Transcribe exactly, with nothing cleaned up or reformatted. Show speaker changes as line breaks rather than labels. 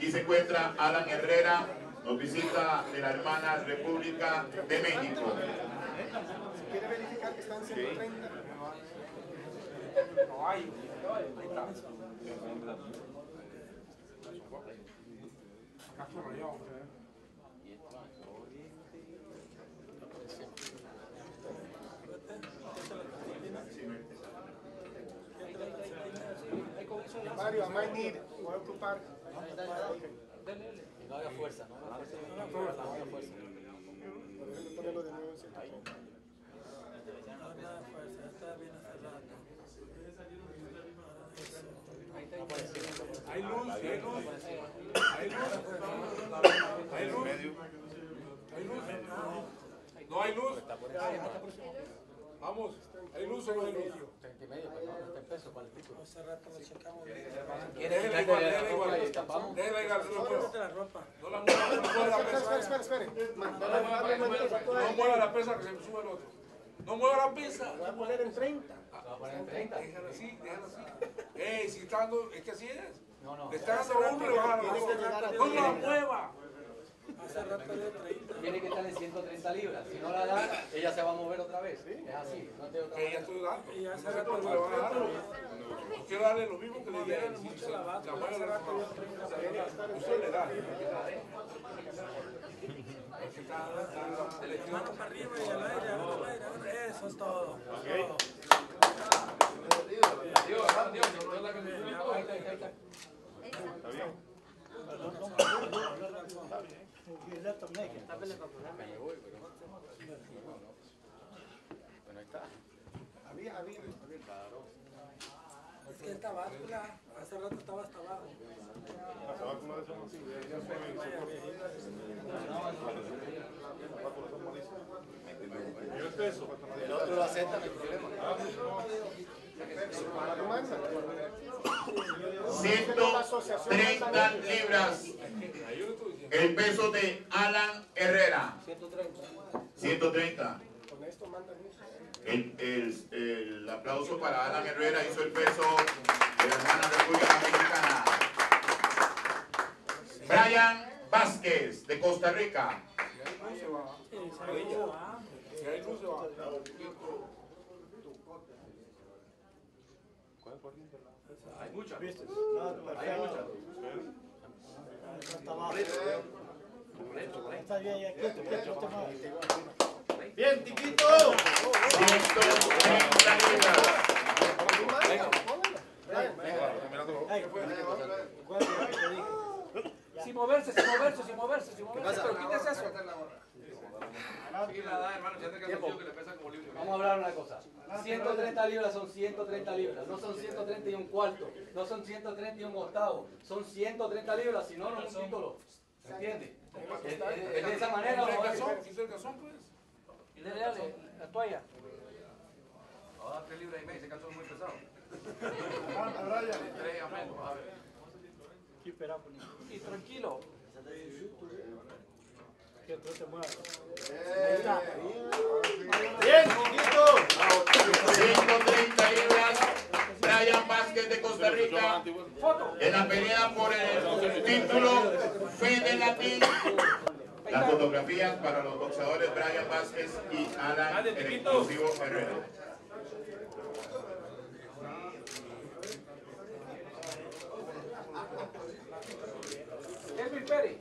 Aquí se encuentra Alan Herrera, nos visita de la hermana República de México.
¿Quiere verificar que están ciento treinta?
No hay. Ahí está. Cacho rayado.
Mario, I might need, voy a ocupar.
No haga fuerza, no haga fuerza. No haga fuerza.
Déjame ponerlo de nuevo en ciento treinta.
Hay luz, hay luz. Hay luz. Hay luz. Hay luz. No hay luz. Vamos. ¿Hay luz o no hay luz?
treinta y medio, pero no, no está en peso para el título.
Hace rato lo checamos.
Déjela igual, déjela igual. Déjela igual, no puedo.
La ropa.
No la mueva, no mueva la
Espera, espera,
pesa.
espera, espera.
No mueva la pesa que se me sube el otro. No mueva la pesa.
Voy a poner en treinta.
Va a poner en treinta.
Déjala así, déjala así. Ey, si está dando, es que así es.
No, no.
Le está dando uno y le baja la otra. No la mueva.
Hace rato de treinta.
Tiene que estar en ciento treinta libras. Si no la da, ella se va a mover otra vez. Es así. No te otra
Que ella
manera.
estoy dando.
Y hace
No sé
rato
cuánto le van a dar. No quiero darle lo mismo que le di a él. Si se la mueve, la usted le da.
Mano para arriba y al aire, al aire, al aire. Eso es todo. Todo.
Dios, hermano, Dios, si no es la que me sube todo, ahí está, ahí está, ahí está. Me voy, pero no. Bueno, ahí está.
Había, había.
Claro.
Es que esta báscula, hace rato estaba hasta abajo.
El otro lo acepta, no hay problema.
ciento treinta libras. El peso de Alan Herrera. ciento treinta.
Con esto mandan
El, el, el aplauso para Alan Herrera, hizo el peso de la hermana República Dominicana. Brian Vázquez, de Costa Rica.
Si hay luz, se va.
Hay muchas.
Hay muchas. Está bien, ya quieto, quieto, te mueves.
Bien, Tiquito.
ciento treinta libras.
Sin moverse, sin moverse, sin moverse, sin moverse. Pero quítese eso.
Vamos a hablar una cosa. ciento treinta libras son ciento treinta libras. No son ciento treinta y un cuarto. No son ciento treinta y un octavo. Son ciento treinta libras. Si no, no es un título. ¿Se entiende? Es es de esa manera.
¿Qué
¿No?
calzón? ¿Qué calzón, pues?
Y dale, dale, la toalla.
Ah, tres libras y media. Ese calzón es muy pesado. Tres a menos. A ver.
Y tranquilo.
Que tú te muevas.
Bien, Tiquito.
ciento treinta libras. Brian Vázquez de Costa Rica. En la pelea por el título Fede Latín. Las fotografías para los boxeadores Brian Vázquez y Alan el explosivo Herrera.
Elvis Pérez.